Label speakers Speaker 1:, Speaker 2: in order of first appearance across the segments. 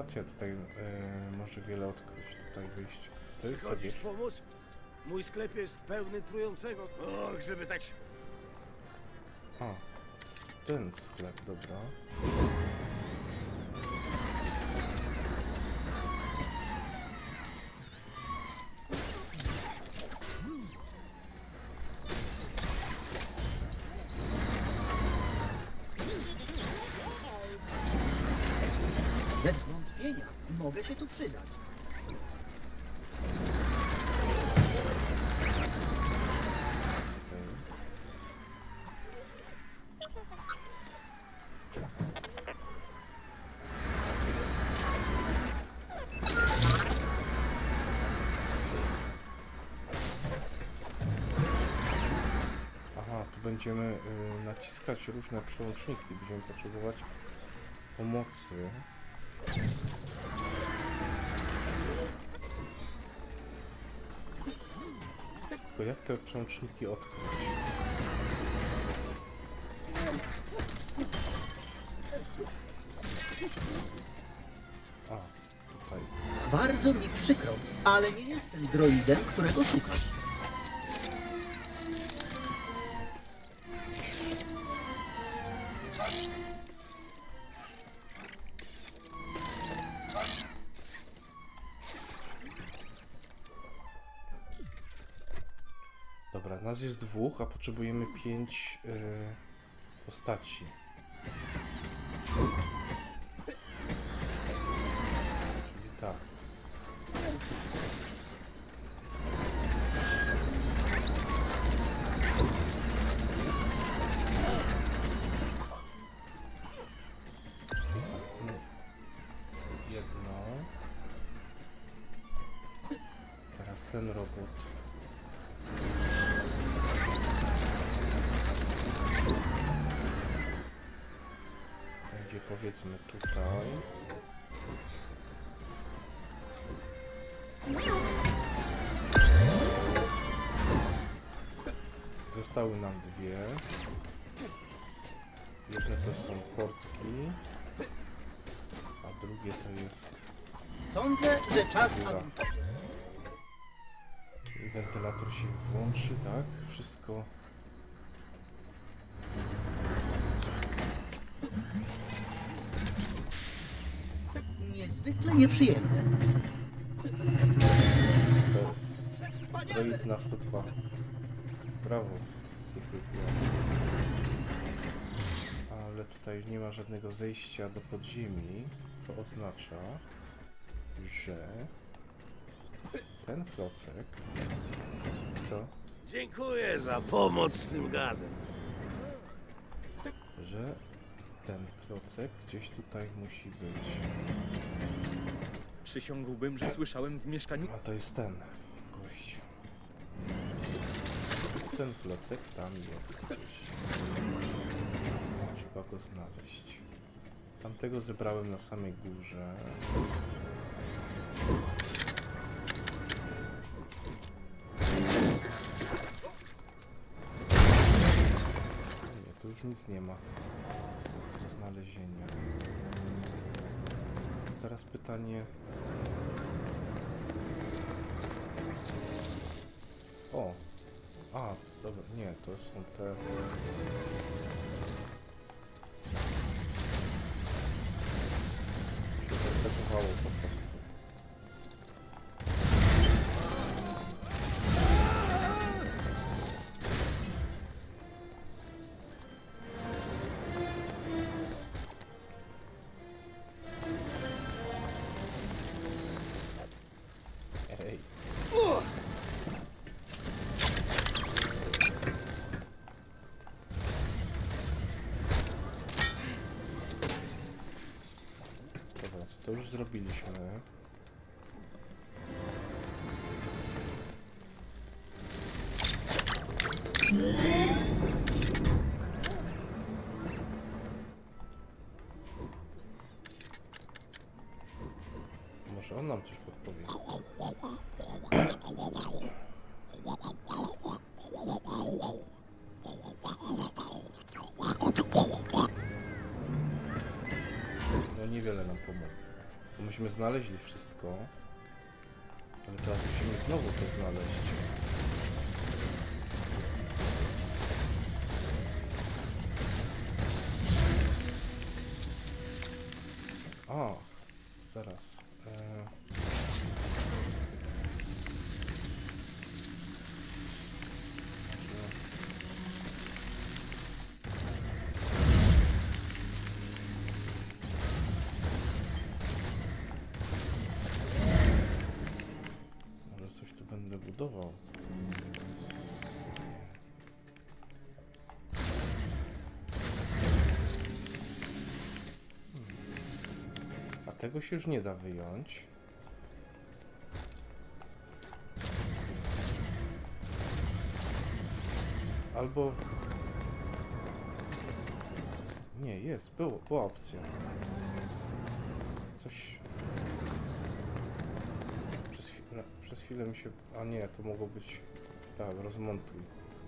Speaker 1: lokacja tutaj może wiele odkryć. Tutaj wyjść. Ty co
Speaker 2: Chodzisz
Speaker 1: wiesz?
Speaker 2: pomóc? Mój sklep jest pełny trującego. Och, żeby tak się...
Speaker 1: A, ten sklep, dobra.
Speaker 3: Bez wątpienia mogę się tu przydać.
Speaker 1: Aha, tu będziemy naciskać różne przełączniki. Będziemy potrzebować pomocy. Tylko jak te przełączniki odkryć? A, tutaj.
Speaker 3: Bardzo mi przykro, ale nie jestem droidem, którego szukasz.
Speaker 1: Dobra, nas jest 2, a potrzebujemy 5 postaci. Czyli tak. Czyli tak, jedno. Teraz ten robot. Będzie powiedzmy tutaj. Zostały nam 2. Jedne to są portki, a drugie to jest
Speaker 3: Sądzę, że czas,
Speaker 1: Dobra.
Speaker 3: abym...
Speaker 1: wentylator się włączy, tak? Wszystko.
Speaker 3: Niezwykle nieprzyjemne.
Speaker 1: Droid na 102. Brawo, C-3PO. Ale tutaj nie ma żadnego zejścia do podziemi, co oznacza, że ten klocek... Co?
Speaker 2: Dziękuję za pomoc z tym gazem.
Speaker 1: Że ten klocek gdzieś tutaj musi być.
Speaker 4: Przysiągłbym, że słyszałem w mieszkaniu...
Speaker 1: A to jest ten gość. Jest ten klocek, tam jest gdzieś. Trzeba go znaleźć. Tamtego zebrałem na samej górze. Nie, tu już nic nie ma do znalezienia. Teraz pytanie... O! A, dobra, nie, to są te... się resetowało po prostu. Ej. Dobra, co to już zrobiliśmy. Może on nam coś podpowie. No niewiele nam pomogło. Myśmy znaleźli wszystko, ale teraz musimy znowu to znaleźć. A, zaraz. Może coś tu będę budował. A tego się już nie da wyjąć. Albo... Nie, jest, była opcja. Coś... Przez chwilę mi się... A nie, to mogło być... Tak, rozmontuj.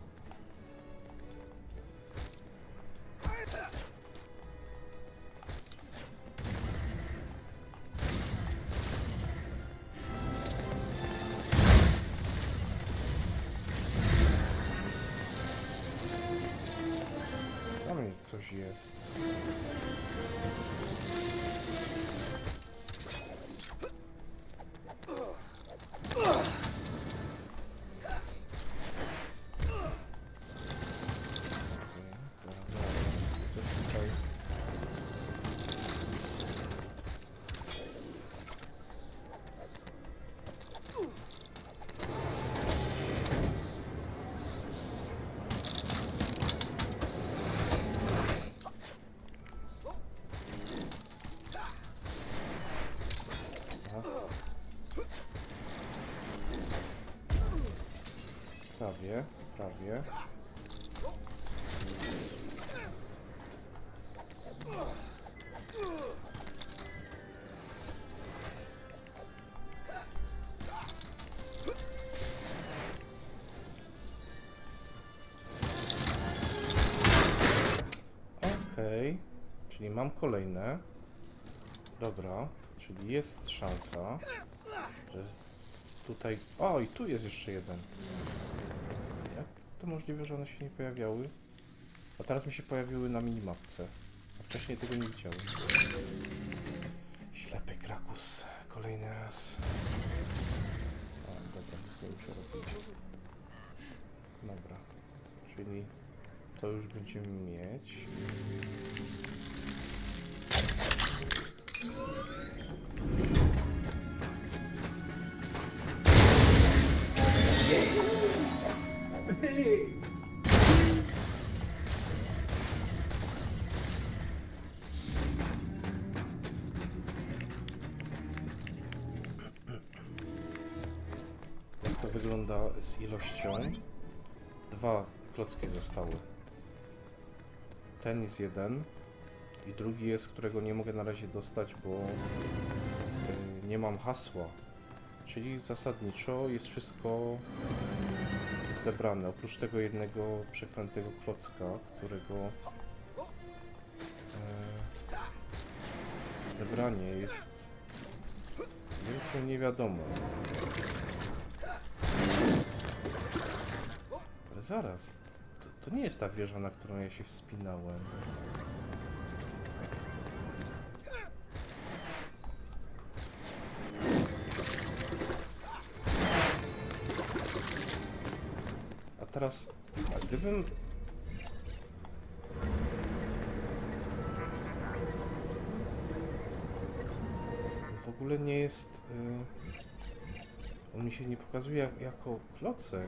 Speaker 1: Tam jest coś jest. Prawie, prawie. Okej, czyli mam kolejne. Dobra, czyli jest szansa, że tutaj... O, i tu jest jeszcze jeden. Jak to możliwe, że one się nie pojawiały? A teraz mi się pojawiły na minimapce. A wcześniej tego nie widziałem. Ślepy Krakus. Kolejny raz. A, dobra, co muszę robić? Dobra. Czyli to już będziemy mieć. Jak to wygląda z ilością? 2 klocki zostały. Ten jest jeden i drugi jest, którego nie mogę na razie dostać, bo nie mam hasła. Czyli zasadniczo jest wszystko zebrane, oprócz tego jednego przeklętego klocka, którego zebranie jest wielką niewiadomą. Ale zaraz, to nie jest ta wieża, na którą ja się wspinałem. A teraz, a gdybym... W ogóle nie jest... On mi się nie pokazuje jako klocek.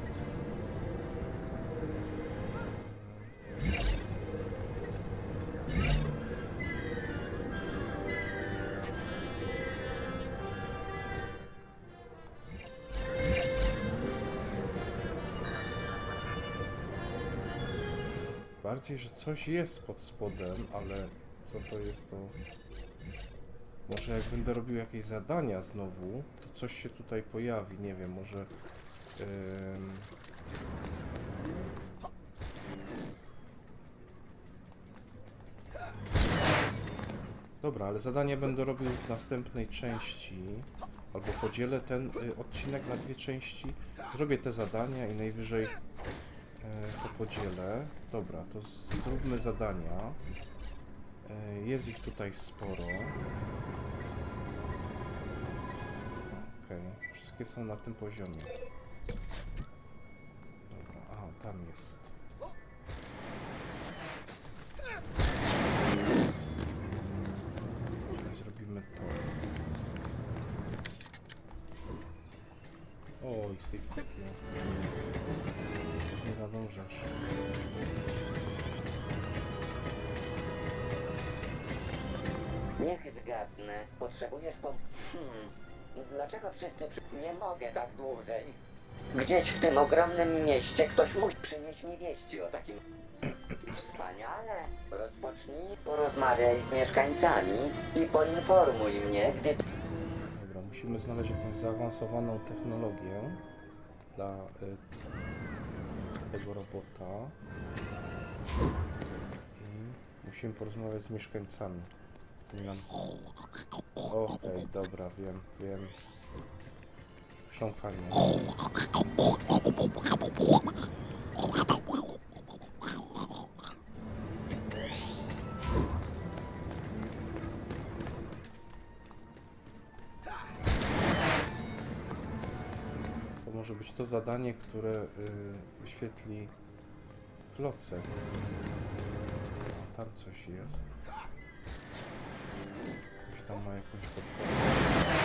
Speaker 1: Bardziej, że coś jest pod spodem, ale co to jest, to... Może jak będę robił jakieś zadania znowu, to coś się tutaj pojawi, nie wiem, może... Dobra, ale zadanie będę robił w następnej części. Albo podzielę ten odcinek na dwie części. Zrobię te zadania i najwyżej to podzielę. Dobra, to zróbmy zadania. Jest ich tutaj sporo. Okej, wszystkie są na tym poziomie. Dobra, aha, tam jest. Czyli zrobimy to. Oj, safety. Już nie nadążasz.
Speaker 5: Niech zgadnę. Potrzebujesz Dlaczego wszyscy Nie mogę tak dłużej. Gdzieś w tym ogromnym mieście ktoś musi przynieść mi wieści o takim... Wspaniale. Rozpocznij, porozmawiaj z mieszkańcami i poinformuj mnie, gdy...
Speaker 1: Dobra, musimy znaleźć jakąś zaawansowaną technologię dla tego robota. I musimy porozmawiać z mieszkańcami. Okej, dobra, wiem. Chrząkanie. To może być to zadanie, które wyświetli klocek. O, tam coś jest. Ktoś tam ma jakąś podpowiedź.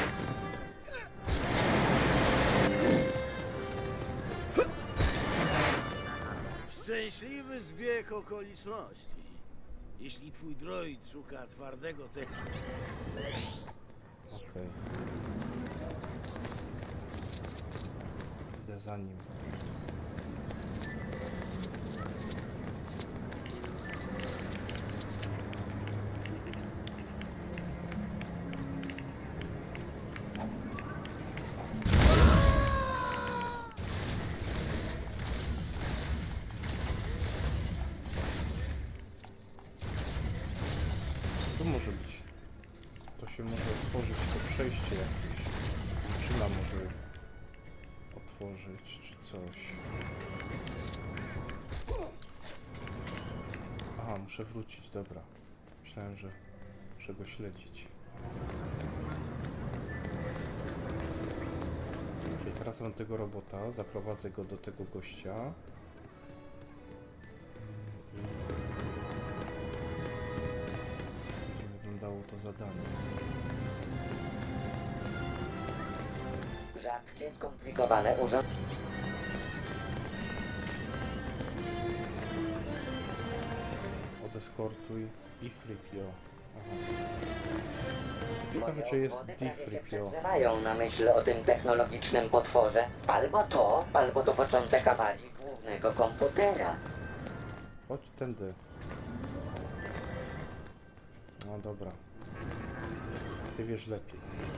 Speaker 2: Szczęśliwy zbieg okoliczności. Jeśli twój droid szuka twardego
Speaker 1: Okej. Idę za nim. Tu może być. To się może otworzyć, to przejście jakieś. Maszyna może otworzyć, czy coś. Aha, muszę wrócić, dobra. Myślałem, że muszę go śledzić. Czyli teraz mam tego robota, zaprowadzę go do tego gościa. Będzie wyglądało to zadanie.
Speaker 5: Rzadkie, skomplikowane urządzenia.
Speaker 1: Odeskortuj Ifripio. Aha. Ciekawe, czy jest Difripio.
Speaker 5: Przegrzewają na myśl o tym technologicznym potworze. Albo to początek awarii głównego komputera.
Speaker 1: Chodź tędy. No dobra. Ty wiesz lepiej.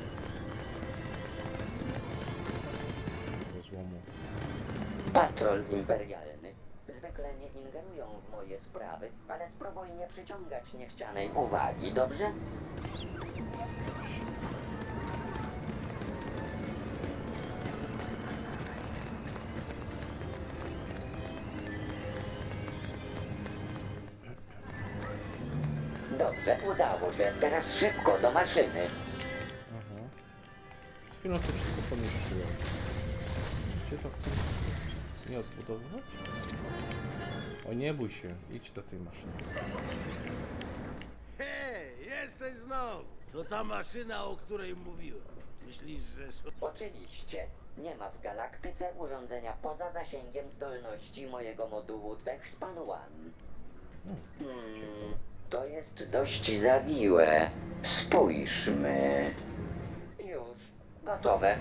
Speaker 1: Do złomu.
Speaker 5: Patrol imperialny. Zwykle nie ingerują w moje sprawy, ale spróbuj nie przyciągać niechcianej uwagi, dobrze? Dobrze, udało się. Teraz szybko do maszyny.
Speaker 1: Aha. Z chwilą to wszystko pomieszczyłem. Gdzie to w tym... Nie odbudowywać? O, nie bój się. Idź do tej maszyny.
Speaker 2: Hej, jesteś znowu. To ta maszyna, o której mówiłem. Myślisz, że...
Speaker 5: Oczywiście. Nie ma w galaktyce urządzenia poza zasięgiem zdolności mojego modułu TechSpan One. To jest dość zawiłe. Spójrzmy. Już. Gotowe.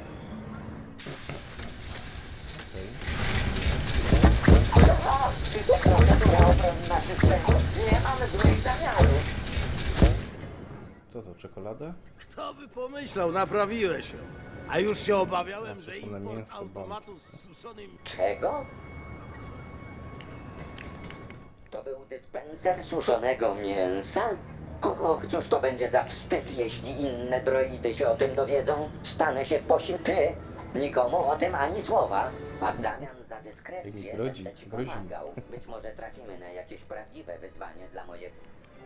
Speaker 1: Okej.
Speaker 5: Czy to klawiatura obronna systemu? Nie mamy złych zamiarów.
Speaker 1: Co to, czekoladę?
Speaker 2: Kto by pomyślał, naprawiłeś ją. A już się obawiałem, że
Speaker 1: Suszone
Speaker 2: import
Speaker 1: mięso,
Speaker 2: automatu z suszonym...
Speaker 5: Czego? To był dyspenser suszonego mięsa? Och, cóż to będzie za wstyd, jeśli inne droidy się o tym dowiedzą. Stanę się ty. Nikomu o tym ani słowa. A w zamian za dyskrecję
Speaker 1: Grodzi,
Speaker 5: będę ci
Speaker 1: grozi mi.
Speaker 5: pomagał. Być może trafimy na jakieś prawdziwe wyzwanie dla mojego...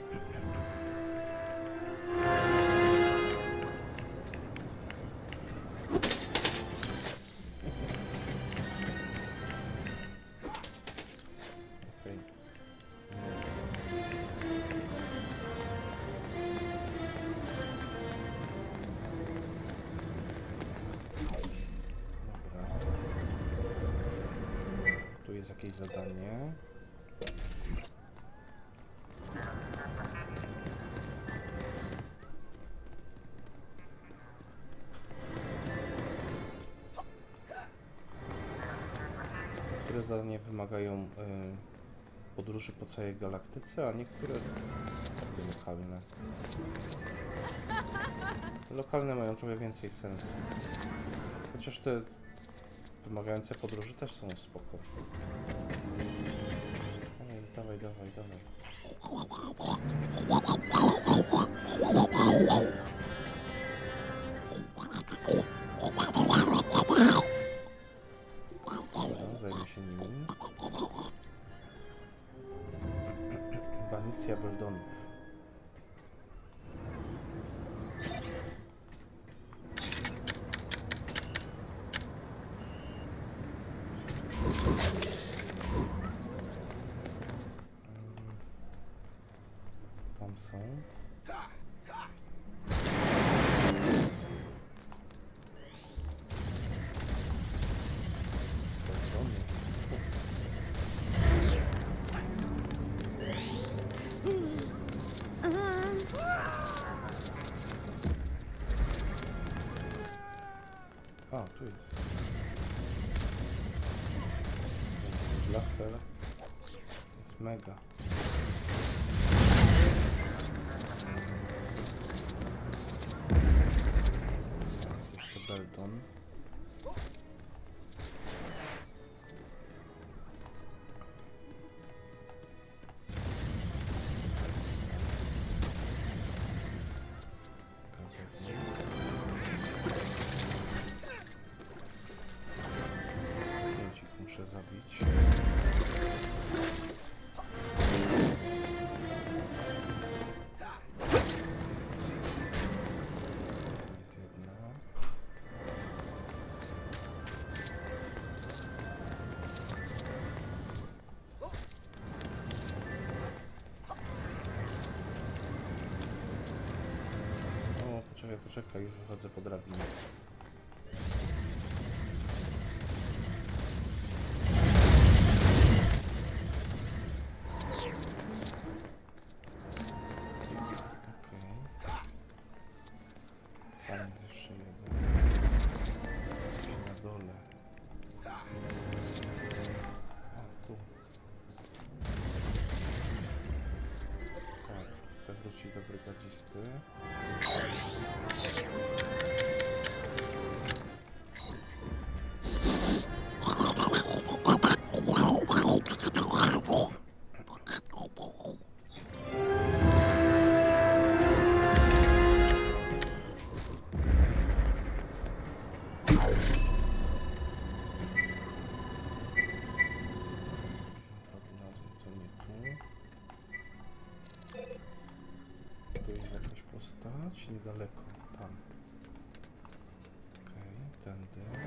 Speaker 1: Okej. Dobra. Tu jest jakieś zadanie. Niektóre zadania wymagają podróży po całej galaktyce, a niektóre takie lokalne. Te lokalne mają trochę więcej sensu. Chociaż te wymagające podróży też są spoko. Ej, dawaj, dawaj, dawaj. Dobra, zajmę się nimi. Banicja Beldonów. Tam są. Beldony. A, tu jest. Blaster jest mega. Jeszcze Belton. Gazownik. Pięć ich muszę zabić. Jest jedna. O, poczekaj, poczekaj, już wychodzę po drabinie. Okej. Tam jest jeszcze jeden. Na dole. A, tu. Tak, chcę wrócić do brygadzisty. To nie tu. Tu jest jakaś postać, niedaleko, tam. Okej, tędy.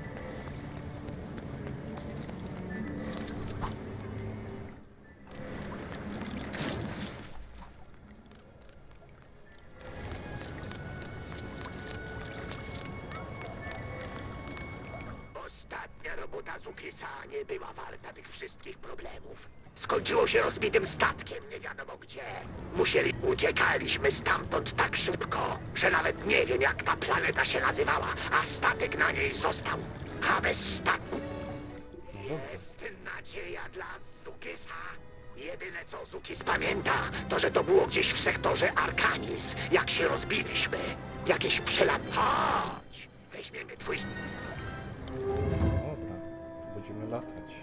Speaker 6: Ostatnia robota Zukisa nie była warta tych wszystkich problemów. Skończyło się rozbitym statkiem, nie wiadomo gdzie. Uciekaliśmy stamtąd tak szybko, że nawet nie wiem jak ta planeta się nazywała, a statek na niej został. A bez statku jest nadzieja dla Zukisa. Jedyne co Zukis pamięta, to że to było gdzieś w sektorze Arkanis, jak się rozbiliśmy. Jakieś Chodź, weźmiemy twój...
Speaker 1: Dobra, tu będziemy latać.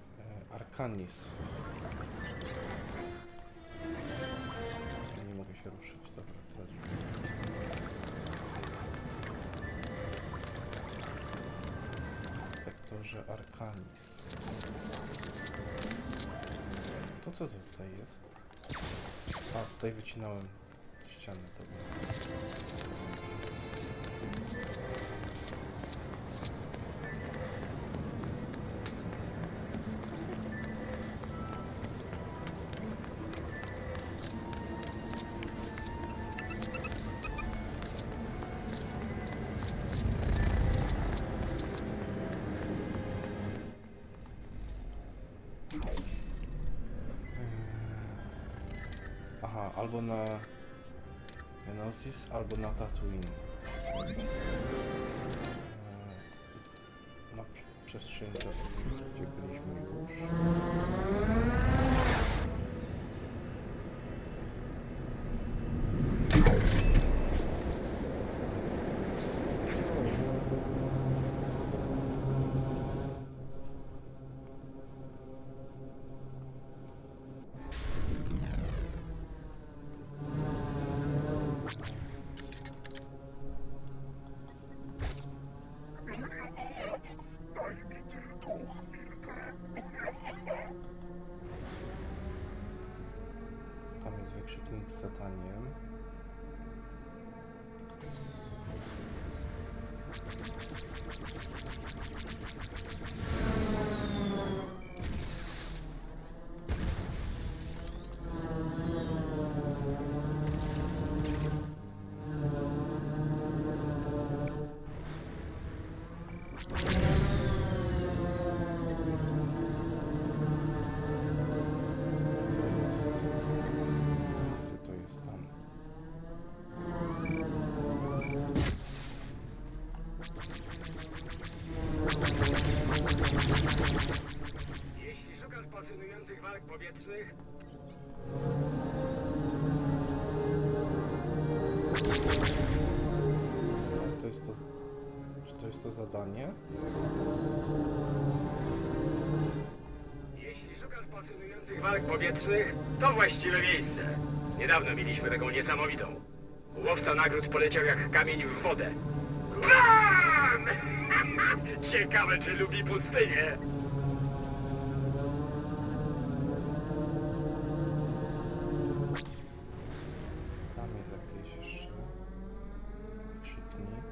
Speaker 1: Arkanis. Nie mogę się Może Arcanis. To co to tutaj jest? A, tutaj wycinałem ścianę. Aha, albo na Geonosis, albo na Tatooine. Na przestrzeni Tatooine, gdzie byliśmy już. Tam jest wykrzyknik z zadaniem. Gdzie to jest tam?
Speaker 6: Jeśli szukasz pasjonujących walk powietrznych,
Speaker 1: To jest to... Czy to jest to zadanie?
Speaker 6: jeśli szukasz pasjonujących walk powietrznych, to właściwe miejsce. Niedawno mieliśmy taką niesamowitą. Łowca nagród poleciał jak kamień w wodę. Bam! Ciekawe, czy lubi pustynię.
Speaker 1: Tam jest jakieś jeszcze... Wykrzyknik.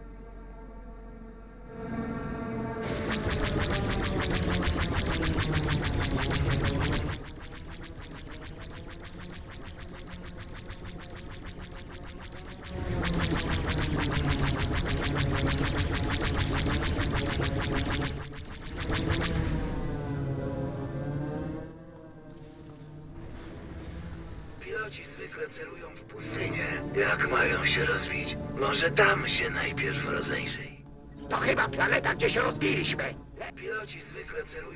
Speaker 7: Piloci zwykle celują w pustynię. Jak mają się rozbić? Może tam się najpierw rozejrzyj.
Speaker 6: To chyba planeta, gdzie się rozbiliśmy.
Speaker 7: Piloci zwykle celują...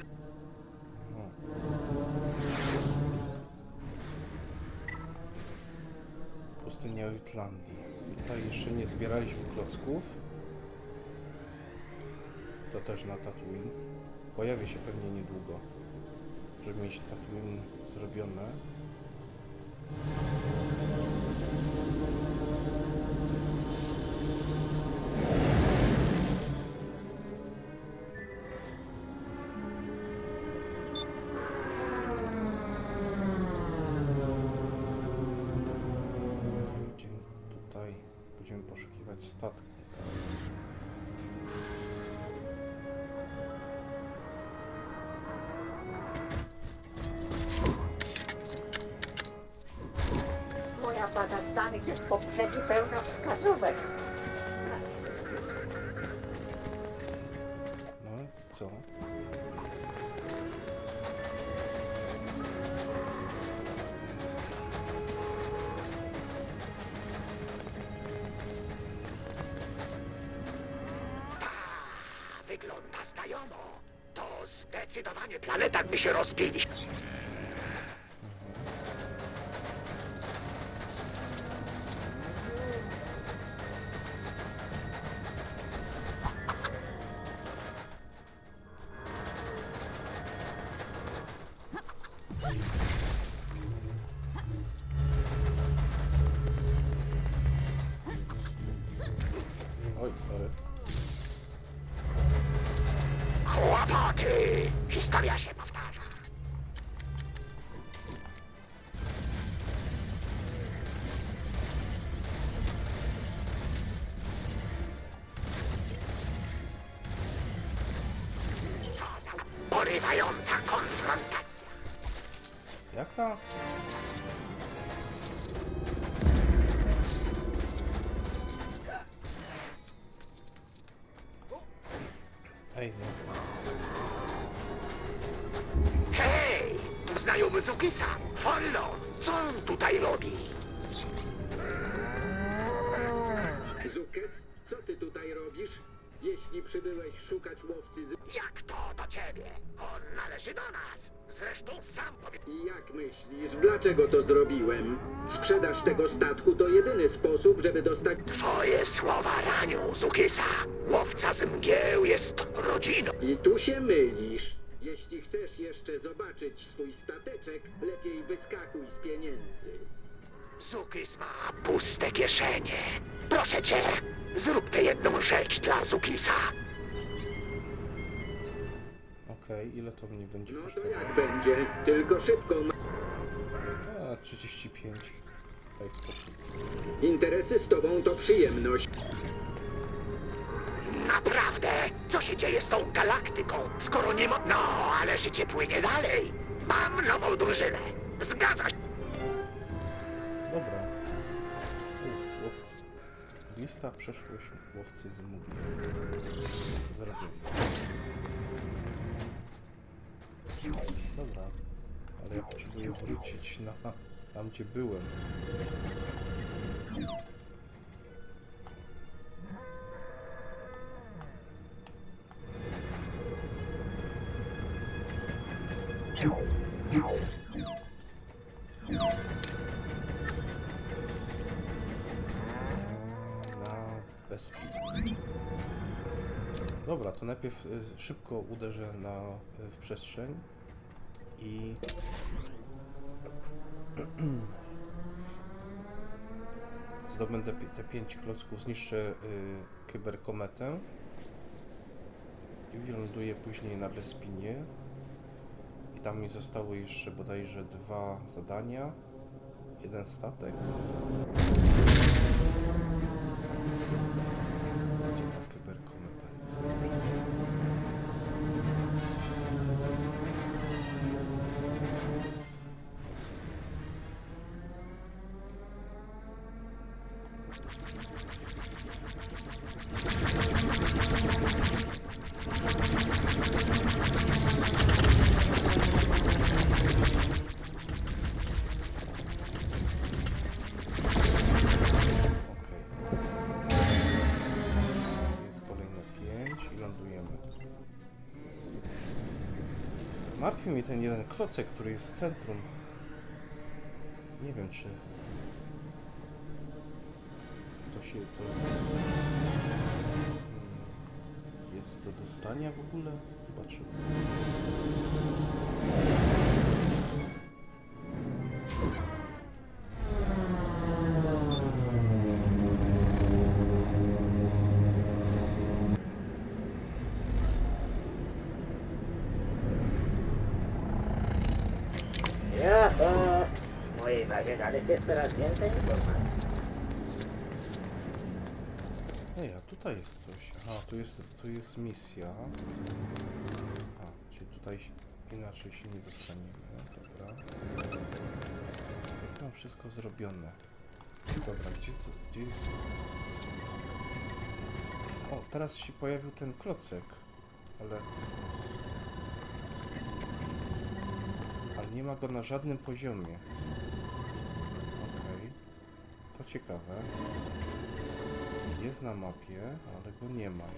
Speaker 1: Pustynia Jutlandii. Tutaj jeszcze nie zbieraliśmy klocków. To też na Tatooine. Pojawi się pewnie niedługo, żeby mieć Tatooine zrobione. Tutaj będziemy poszukiwać statku.
Speaker 5: Moja baza danych jest poprzedni pełna wskazówek.
Speaker 1: No i co?
Speaker 6: Wygląda znajomo. To zdecydowanie planeta, gdy się rozbiliśmy.
Speaker 1: Oj, sorry.
Speaker 6: Historia się powtarza. Co za porywająca konfrontacja.
Speaker 1: Jaka? Ej, no.
Speaker 6: Hej, tu znajomy Zukisa. Follow, co on tutaj robi?
Speaker 8: Zukes, co ty tutaj robisz? Jeśli przybyłeś szukać łowcy
Speaker 6: Jak to do ciebie? On należy do nas. Zresztą sam powie...
Speaker 8: I jak myślisz, dlaczego to zrobiłem? Sprzedaż tego statku to jedyny sposób, żeby dostać...
Speaker 6: Twoje słowa ranią, Zukisa. Łowca z mgieł jest rodziną.
Speaker 8: I tu się mylisz. Jeśli chcesz jeszcze zobaczyć swój stateczek, lepiej wyskakuj z pieniędzy.
Speaker 6: Zukis ma puste kieszenie. Proszę cię, zrób tę jedną rzecz dla Zukisa.
Speaker 1: Okej, ile to mnie będzie
Speaker 8: No to
Speaker 1: kosztowało?
Speaker 8: jak będzie? Tylko szybko.
Speaker 1: 35. Daj spokój.
Speaker 8: Interesy z tobą to przyjemność.
Speaker 6: Naprawdę? Co się dzieje z tą galaktyką, skoro nie ma... No, ale życie płynie dalej. Mam nową drużynę. Zgadza się.
Speaker 1: Dobra. Łowcy. Lista przeszłość łowcy z mówi. Zrobimy. Dobra. Ale ja potrzebuję wrócić na tam, gdzie byłem. Na bezpieczność. Dobra, to najpierw szybko uderzę w przestrzeń i zdobędę te 5 klocków, zniszczę kyberkometę i wyląduję później na Bespinie. I tam mi zostało jeszcze bodajże 2 zadania, 1 statek. Gdzie ta kyberkometa jest? Martwi mnie ten jeden klocek, który jest w centrum. Nie wiem, czy to się to jest do dostania w ogóle? Zobaczymy.
Speaker 5: Jaho! W mojej bazie danych jest teraz więcej informacji.
Speaker 1: Ej, a tutaj jest coś. Aha, tu jest misja. A, czyli tutaj inaczej się nie dostaniemy. Dobra. Mam wszystko zrobione. Dobra, gdzie jest... O, teraz się pojawił ten klocek. Ale nie ma go na żadnym poziomie. Okej. To ciekawe. Jest na mapie, ale go nie ma.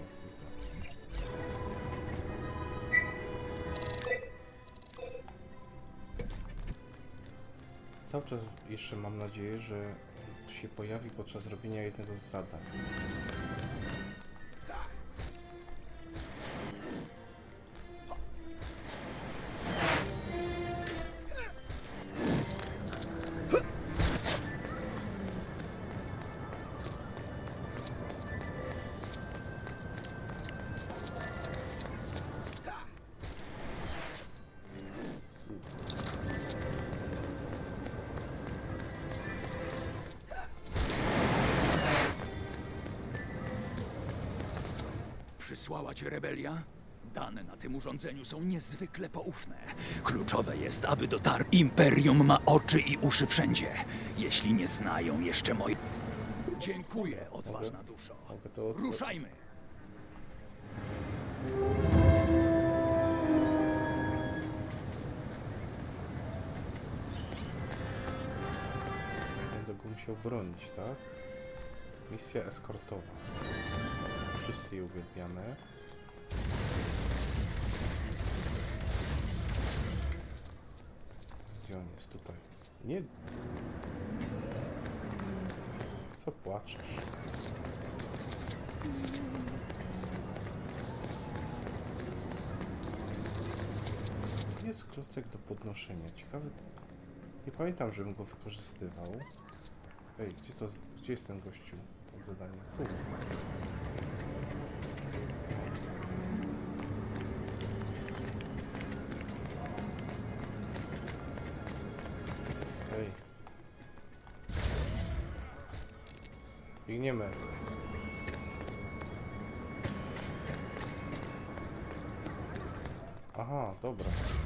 Speaker 1: Cały czas jeszcze mam nadzieję, że się pojawi podczas robienia jednego z zadań.
Speaker 9: przysłała cię rebelia? Dane na tym urządzeniu są niezwykle poufne. Kluczowe jest, aby dotarł. Imperium ma oczy i uszy wszędzie. Jeśli nie znają jeszcze mojej... Dziękuję, odważna duszo.
Speaker 1: Mogę to
Speaker 9: Ruszajmy!
Speaker 1: Będę go musiał bronić, tak? Misja eskortowa. Wszyscy je uwielbiamy. Gdzie on jest? Tutaj. Nie... Co płaczesz? Jest klocek do podnoszenia. Ciekawy... Nie pamiętam, żebym go wykorzystywał. Ej, gdzie jest ten gościu od zadania? Tu. Ej. Biegniemy. Aha, dobra.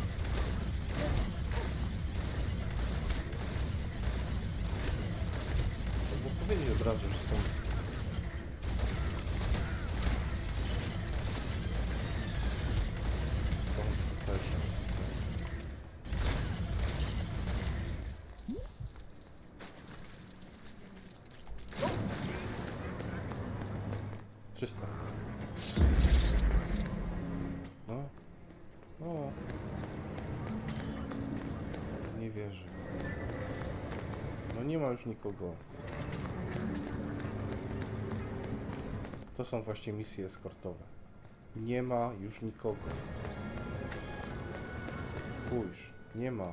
Speaker 1: To powiedzieć od razu, że są... komputerze. Czysto. No. O. Nie wierzę. No nie ma już nikogo. To są właśnie misje eskortowe. Nie ma już nikogo. Spójrz, nie ma.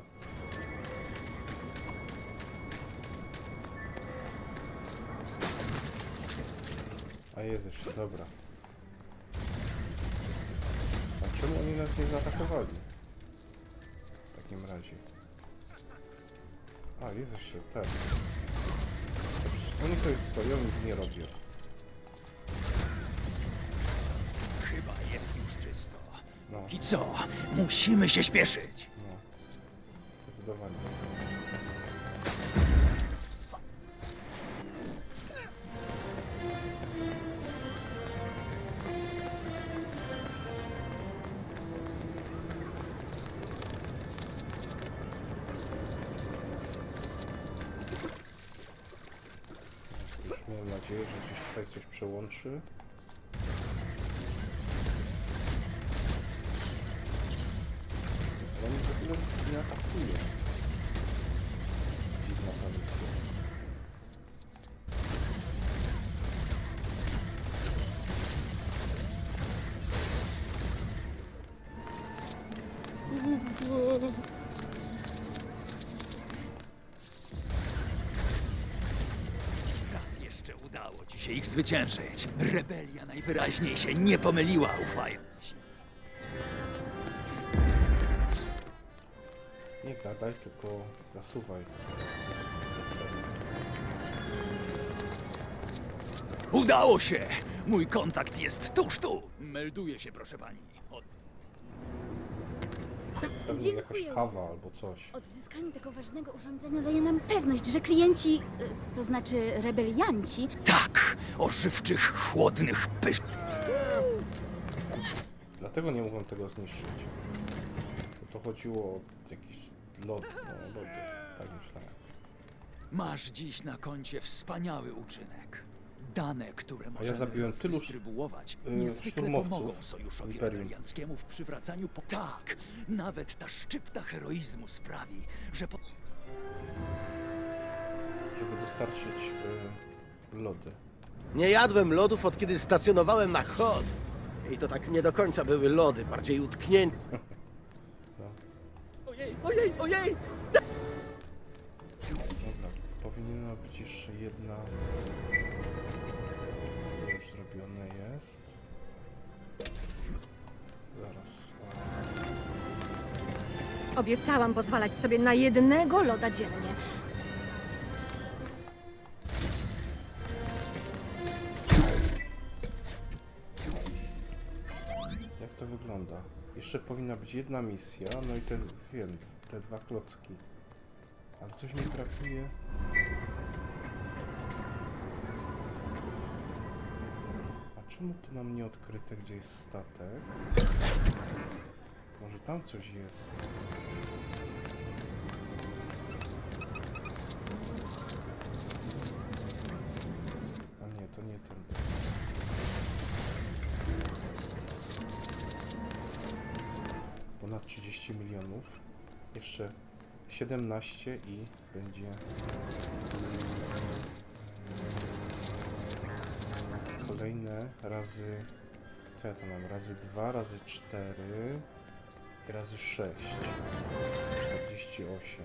Speaker 1: A jest jeszcze, dobra. A czemu oni nas nie zaatakowali? W takim razie. A, jest jeszcze, tak. Oni sobie stoją, nic nie robią.
Speaker 9: Chyba jest już czysto.
Speaker 1: No.
Speaker 9: I co? Musimy się śpieszyć.
Speaker 1: No. Zdecydowanie. Już miałem nadzieję, że gdzieś tutaj coś przełączy. Oni w ogóle nie atakują. Dziwna ta misja.
Speaker 9: Raz jeszcze udało ci się ich zwyciężyć. Rebelia najwyraźniej się nie pomyliła, ufając ci.
Speaker 1: Nie gadaj, tylko zasuwaj. Co?
Speaker 9: Udało się! Mój kontakt jest tuż tu! Melduje się, proszę pani.
Speaker 1: Pewnie jakaś kawa albo coś.
Speaker 10: Odzyskanie tego ważnego urządzenia daje nam pewność, że klienci, to znaczy rebelianci...
Speaker 9: Tak! Ożywczych, chłodnych pysz...
Speaker 1: Dlatego nie mogłem tego zniszczyć. Bo to chodziło o jakiś lody. No, lody. Tak myślałem.
Speaker 9: Masz dziś na koncie wspaniały uczynek. Dane, które
Speaker 1: A ja
Speaker 9: możemy
Speaker 1: zabiłem tylu
Speaker 9: dystrybuować, niezwykle
Speaker 1: szturmowców
Speaker 9: pomogą sojuszowi
Speaker 1: Imperium.
Speaker 9: rebelianckiemu w przywracaniu... Tak! Nawet ta szczypta heroizmu sprawi, że...
Speaker 1: Żeby dostarczyć lody.
Speaker 2: Nie jadłem lodów, od kiedy stacjonowałem na Hot. I to tak nie do końca były lody, bardziej utknięte.
Speaker 1: No.
Speaker 2: Ojej, ojej, ojej!
Speaker 1: Dobra, powinna być jeszcze jedna. To już zrobione jest. Zaraz.
Speaker 11: Obiecałam pozwalać sobie na jednego loda dziennie.
Speaker 1: to wygląda. Jeszcze powinna być jedna misja, no i te, wiem, te 2 klocki. Ale coś mi brakuje. A czemu tu mam nieodkryte, gdzie jest statek? Może tam coś jest. A nie, to nie ten. Ponad 30 milionów. Jeszcze 17 i będzie kolejne razy, co ja to mam, razy 2, razy 4 i razy 6, 48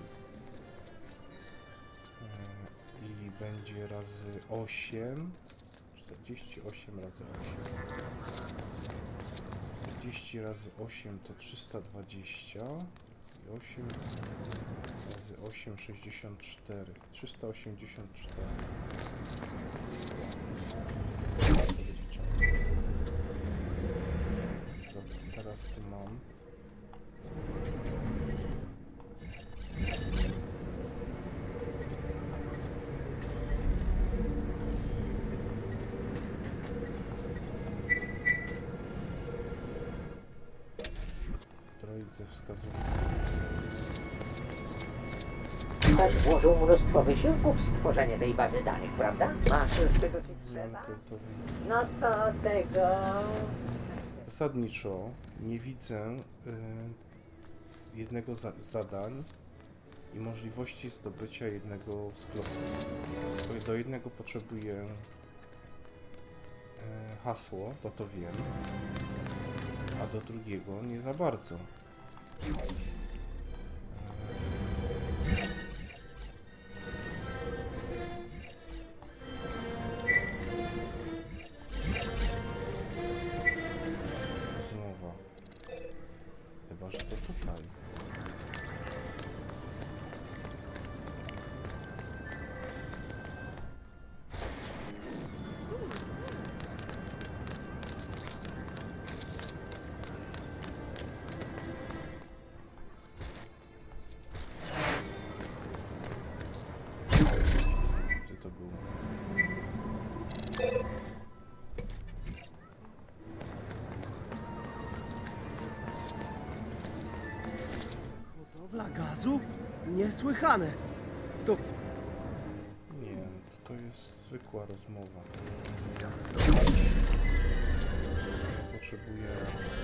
Speaker 1: i będzie razy 8, 48 razy 8, 40 razy 8 to 320 i 8 razy 8, 64, 384. Dobra, teraz tu mam. Droid ze wskazówką.
Speaker 5: Ktoś włożył mnóstwo wysiłku w stworzenie tej bazy danych, prawda? Masz już tego, ci trzeba? No to tego...
Speaker 1: Zasadniczo nie widzę jednego zadań i możliwości zdobycia jednego sklepu. Do jednego potrzebuję hasło, no to wiem, a do drugiego nie za bardzo. Rozmowa. Chyba, że to tutaj. Gdzie to było?
Speaker 2: Hodowla gazu? Niesłychane. To...
Speaker 1: Nie, to jest zwykła rozmowa. Potrzebuję...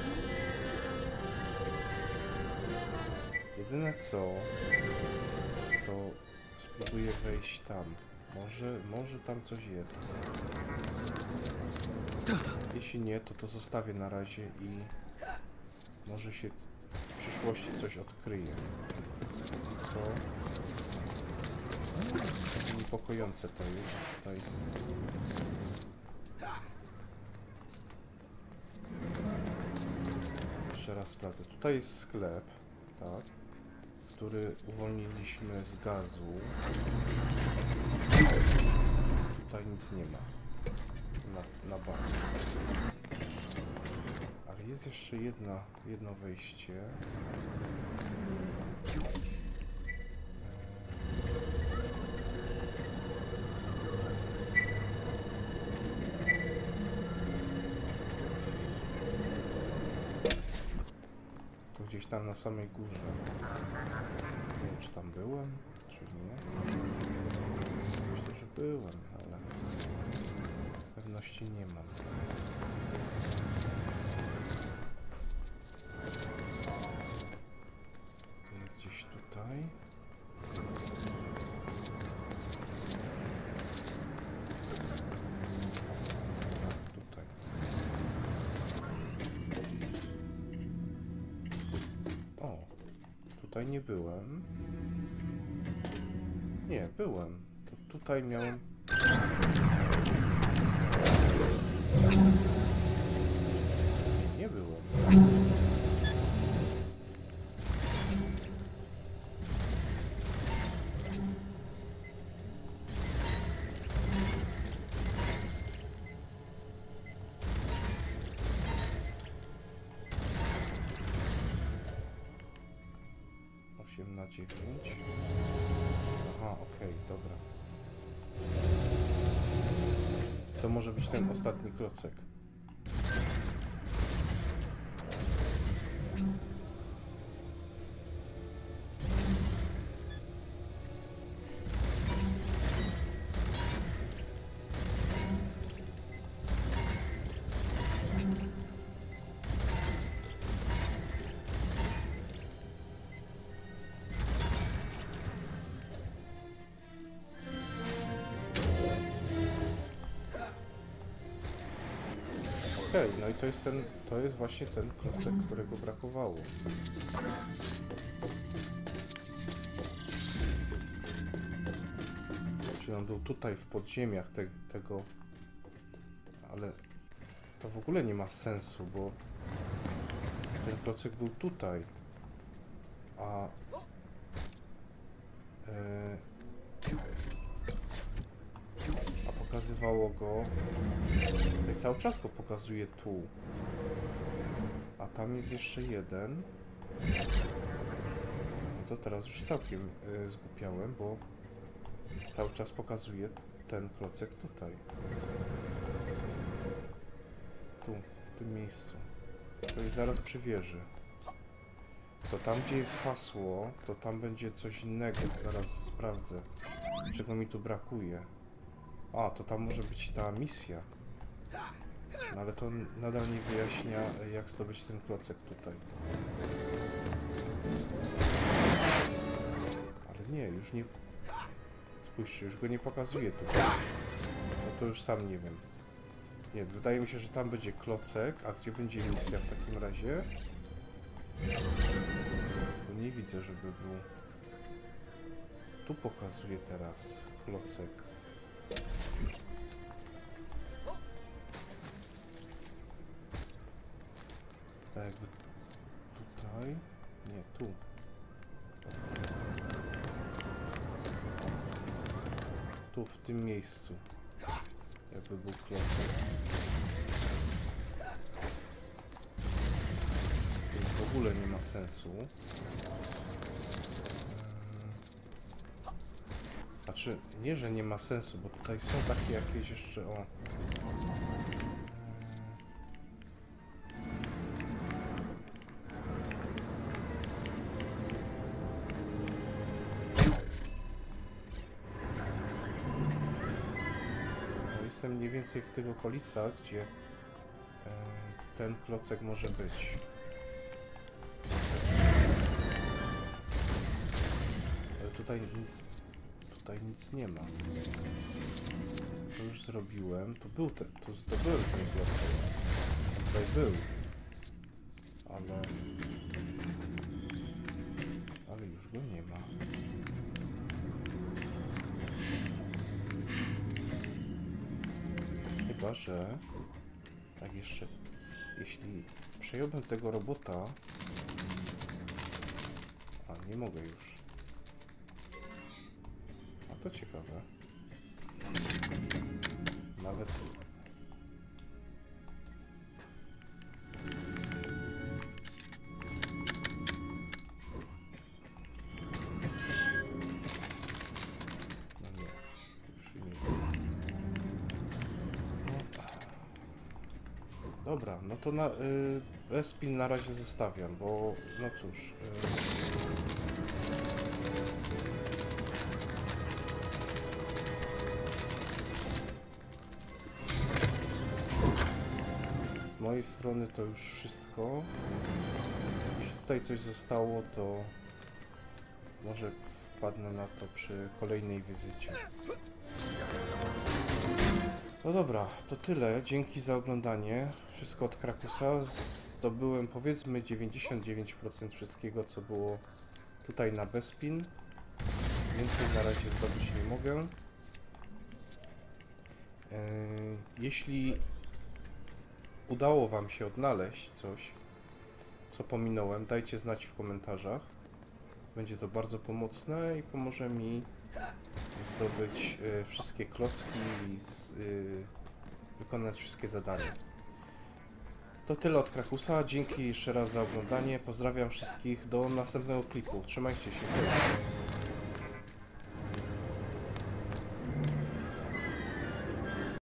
Speaker 1: Jedyne co, to spróbuję wejść tam. Może tam coś jest. Jeśli nie, to zostawię na razie i może się w przyszłości coś odkryje. Co? Niepokojące to jest tutaj. Jeszcze raz sprawdzę. Tutaj jest sklep, tak, który uwolniliśmy z gazu. Tutaj nic nie ma na barze. Ale jest jeszcze jedno wejście. To gdzieś tam na samej górze. Nie wiem, czy tam byłem, czy nie. Myślę, że byłem, ale pewności nie mam. To jest gdzieś tutaj. Tutaj. O, tutaj nie byłem. Nie, byłem. To tutaj miałem... Nie byłem. 8 na 9. Aha, okej, dobra. To może być ten ostatni klocek. Okej, no i to jest właśnie ten klocek, którego brakowało. Czyli on był tutaj w podziemiach tego, ale to w ogóle nie ma sensu, bo ten klocek był tutaj, a pokazywało go. I cały czas go pokazuje tu. A tam jest jeszcze jeden. No to teraz już całkiem zgłupiałem, bo cały czas pokazuje ten klocek tutaj. Tu, w tym miejscu. To jest zaraz przy wieży. To tam, gdzie jest hasło, to tam będzie coś innego. Zaraz sprawdzę, czego mi tu brakuje. A, to tam może być ta misja. No ale to nadal nie wyjaśnia, jak zdobyć ten klocek tutaj. Ale nie, już nie... Spójrzcie, już go nie pokazuje tutaj. No to już sam nie wiem. Nie, wydaje mi się, że tam będzie klocek, a gdzie będzie misja w takim razie? Bo nie widzę, żeby był... Tu pokazuje teraz klocek. Tak jakby tutaj... Nie, tu. Tu, w tym miejscu. Jakby był klocek. To w ogóle nie ma sensu. Znaczy, nie, że nie ma sensu, bo tutaj są takie jakieś jeszcze, o... Jestem mniej więcej w tych okolicach, gdzie ten klocek może być. Ale tutaj nic nie ma. To już zrobiłem. Tu był ten, tu zdobyłem ten klocek. Tutaj był. Ale już go nie ma. Chyba że tak jeszcze, jeśli przejąłbym tego robota, a nie mogę już. A to ciekawe. Nawet dobra, no to na Bespin na razie zostawiam, bo no cóż. Z mojej strony to już wszystko. Jeśli tutaj coś zostało, to może wpadnę na to przy kolejnej wizycie. No dobra, to tyle. Dzięki za oglądanie. Wszystko od Krakusa. Zdobyłem powiedzmy 99% wszystkiego, co było tutaj na Bespin. Więcej na razie zdobyć nie mogę. Jeśli udało wam się odnaleźć coś, co pominąłem, dajcie znać w komentarzach. Będzie to bardzo pomocne i pomoże mi zdobyć wszystkie klocki i wykonać wszystkie zadania. To tyle od Krakusa. Dzięki jeszcze raz za oglądanie. Pozdrawiam wszystkich. Do następnego klipu. Trzymajcie się.